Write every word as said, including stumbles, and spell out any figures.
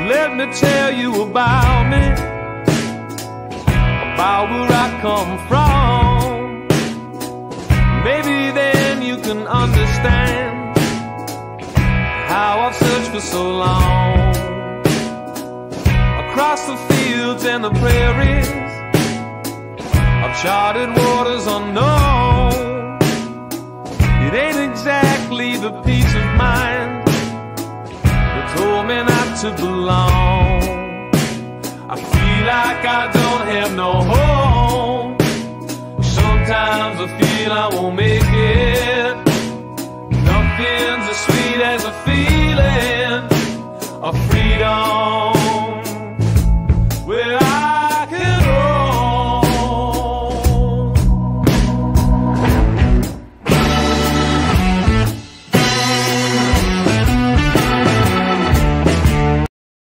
let me tell you about me, about where I come from. Maybe then you can understand how I've searched for so long. Across the fields and the prairies, I've charted waters unknown. It ain't exactly the peace of mind that told me not to belong. I feel like I don't have no home. Sometimes I feel I won't make it. Nothing's as sweet as a feeling of freedom.